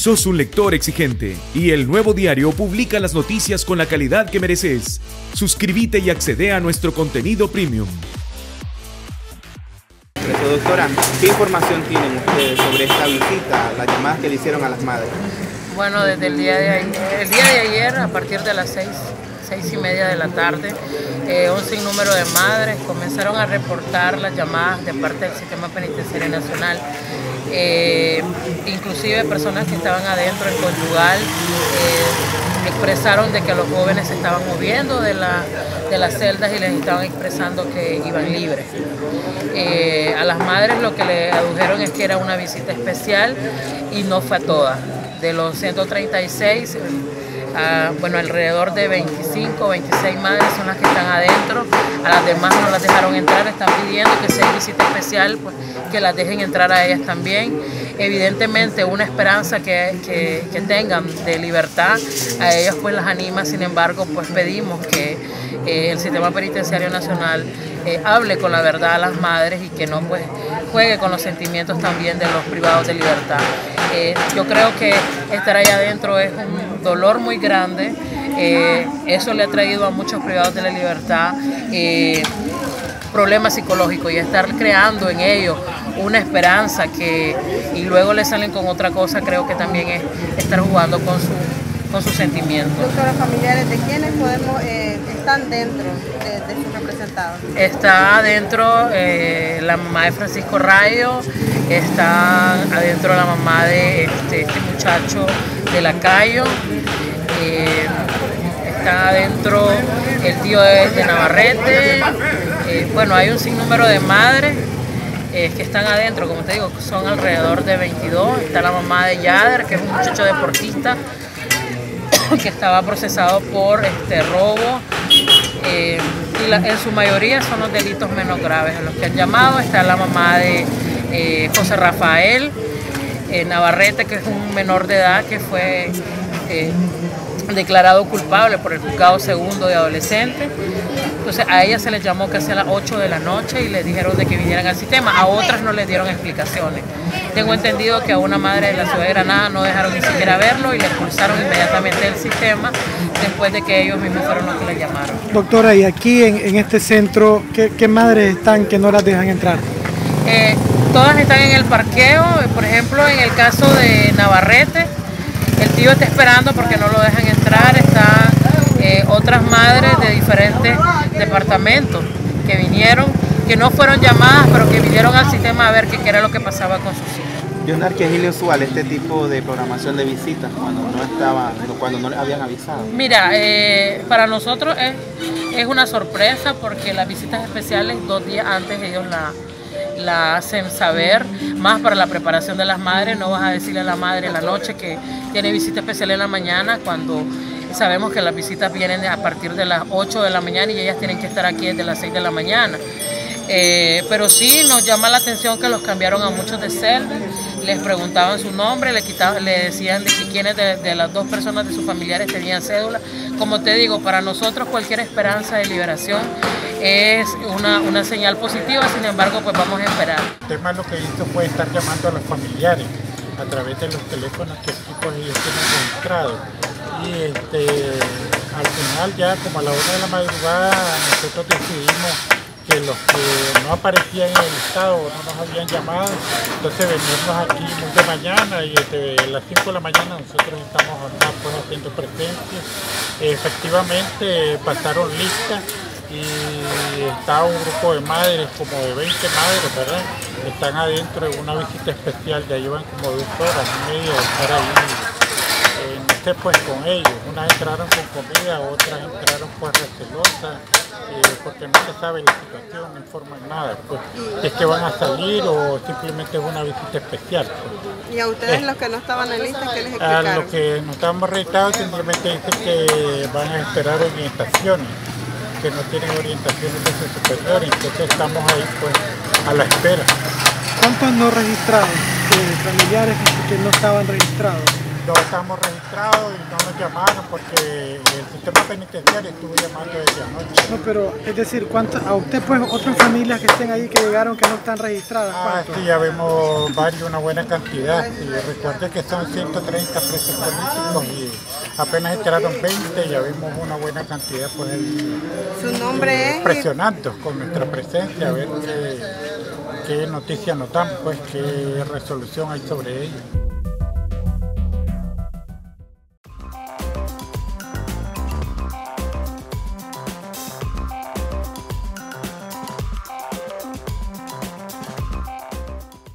Sos un lector exigente y El Nuevo Diario publica las noticias con la calidad que mereces. Suscríbete y accede a nuestro contenido premium. Doctora, ¿qué información tienen ustedes sobre esta visita, las llamadas que le hicieron a las madres? Bueno, desde el día de ayer, a partir de las 6:30 de la tarde, un sinnúmero de madres comenzaron a reportar las llamadas de parte del Sistema Penitenciario Nacional. Inclusive personas que estaban adentro en conyugal expresaron de que los jóvenes se estaban moviendo de las celdas y les estaban expresando que iban libres. A las madres lo que le adujeron es que era una visita especial y no fue a todas. De los 136, bueno, alrededor de 25 o 26 madres son las que están adentro. A las demás no las dejaron entrar, están pidiendo que sea visita especial, pues, que las dejen entrar a ellas también. Evidentemente una esperanza que tengan de libertad a ellas pues las anima. Sin embargo, pues pedimos que el Sistema Penitenciario Nacional hable con la verdad a las madres y que no pues juegue con los sentimientos también de los privados de libertad. Yo creo que estar ahí adentro es un dolor muy grande. Eso le ha traído a muchos privados de la libertad problemas psicológicos, y estar creando en ellos una esperanza y luego le salen con otra cosa, creo que también es estar jugando con sus sentimientos. Doctora, ¿familiares de quiénes están dentro de sus representados? Está adentro la mamá de Francisco Rayo, está adentro la mamá de este muchacho de Lacayo, está adentro el tío de Navarrete. Bueno, hay un sinnúmero de madres que están adentro, como te digo, son alrededor de 22. Está la mamá de Yader, que es un muchacho deportista que estaba procesado por robo, y en su mayoría son los delitos menos graves a los que han llamado. Está la mamá de José Rafael Navarrete, que es un menor de edad que fue declarado culpable por el juzgado segundo de adolescentes. Entonces a ella se les llamó casi a las 8 de la noche y les dijeron de que vinieran al sistema. A otras no les dieron explicaciones. Tengo entendido que a una madre de la ciudad de Granada no dejaron ni siquiera verlo y le expulsaron inmediatamente del sistema después de que ellos mismos fueron los que le llamaron. Doctora, y aquí en este centro, ¿qué madres están que no las dejan entrar? Todas están en el parqueo. Por ejemplo, en el caso de Navarrete, el tío está esperando porque no lo dejan entrar. Están otras madres de diferentes departamentos que vinieron, que no fueron llamadas, pero que vinieron al sistema a ver qué era lo que pasaba con sus hijos. Leonard, ¿qué es inusual este tipo de programación de visitas cuando no le habían avisado? Mira, para nosotros es una sorpresa, porque las visitas especiales 2 días antes ellos la hacen saber, más para la preparación de las madres. No vas a decirle a la madre en la noche que tiene visita especial en la mañana, cuando sabemos que las visitas vienen a partir de las 8 de la mañana y ellas tienen que estar aquí desde las 6 de la mañana. Pero sí nos llama la atención que los cambiaron a muchos de celda, les preguntaban su nombre, le decían de que quiénes de las 2 personas de sus familiares tenían cédula. Como te digo, para nosotros cualquier esperanza de liberación es una señal positiva. Sin embargo, pues vamos a esperar. El tema lo que hizo fue estar llamando a los familiares a través de los teléfonos que equipos ellos tienen registrados. Y al final, ya como a la 1 de la madrugada, nosotros decidimos que los que no aparecían en el estado no nos habían llamado, entonces venirnos aquí muy de mañana, y desde las 5 de la mañana nosotros estamos acá pues haciendo presencia. Efectivamente pasaron listas y está un grupo de madres, como de 20 madres, ¿verdad? Están adentro de una visita especial, ya llevan como 2 horas y media de estar ahí. Pues con ellos, unas entraron con comida, otras entraron pues recelosas, porque no se sabe la situación, no informan nada, pues es que van a salir o simplemente es una visita especial. ¿Y a ustedes los que no estaban en lista, qué les explicaron? A los que no estábamos registrados simplemente dicen que van a esperar orientaciones, que no tienen orientaciones de su superior, entonces estamos ahí pues a la espera. ¿Cuántos no registrados, familiares que no estaban registrados? no estamos registrados y no nos llamaron porque el sistema penitenciario estuvo llamando desde anoche. No, pero es decir, a usted pues otras familias que estén ahí que llegaron que no están registradas? ¿Cuántos? Sí, ya vemos una buena cantidad. Y recuerde que son 130 presos políticos y apenas entraron 20, ya vemos una buena cantidad pues ahí. Su nombre es... Presionando con nuestra presencia a ver qué noticia nos dan, pues qué resolución hay sobre ello.